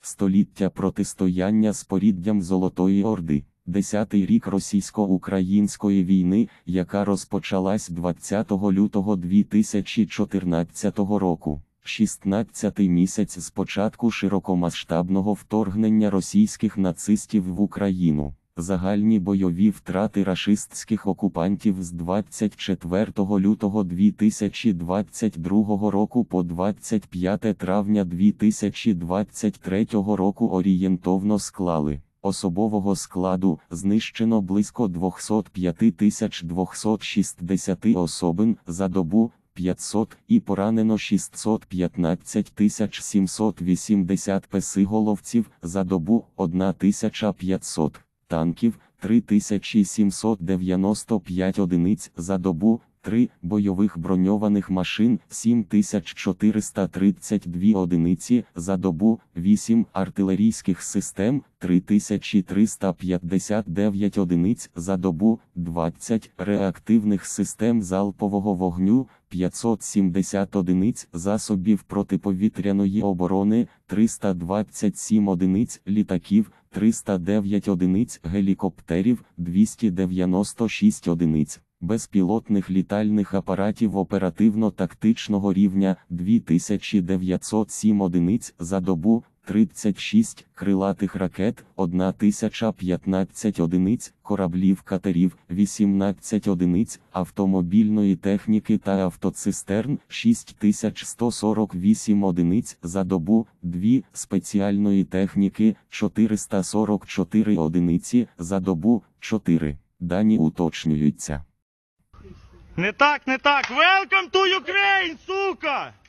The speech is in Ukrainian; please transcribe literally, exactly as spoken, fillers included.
Століття протистояння з поріддям Золотої Орди. Десятий рік російсько-української війни, яка розпочалась двадцятого лютого дві тисячі чотирнадцятого року. шістнадцятий місяць з початку широкомасштабного вторгнення російських нацистів в Україну. Загальні бойові втрати рашистських окупантів з двадцять четвертого лютого дві тисячі двадцять другого року по двадцять п'яте травня дві тисячі двадцять третього року орієнтовно склали: особового складу знищено близько двісті п'ять тисяч двісті шістдесят особин за добу, п'ятсот, і поранено шістсот п'ятнадцять тисяч сімсот вісімдесят песиголовців за добу, тисяча п'ятсот. Танків – три тисячі сімсот дев'яносто п'ять одиниць за добу, три бойових броньованих машин – сім тисяч чотириста тридцять дві одиниці за добу, вісім артилерійських систем – три тисячі триста п'ятдесят дев'ять одиниць за добу, двадцять реактивних систем залпового вогню – п'ятсот сімдесят одиниць засобів протиповітряної оборони, триста двадцять сім одиниць літаків, триста дев'ять одиниць гелікоптерів, двісті дев'яносто шість одиниць безпілотних літальних апаратів оперативно-тактичного рівня, дві тисячі дев'ятсот сім одиниць за добу, тридцять шість крилатих ракет, тисяча п'ятнадцять одиниць кораблів-катерів, вісімнадцять одиниць автомобільної техніки та автоцистерн, шість тисяч сто сорок вісім одиниць за добу, дві спеціальної техніки, чотириста сорок чотири одиниці за добу, чотири. Дані уточнюються. Не так, не так. Welcome to Ukraine, сука!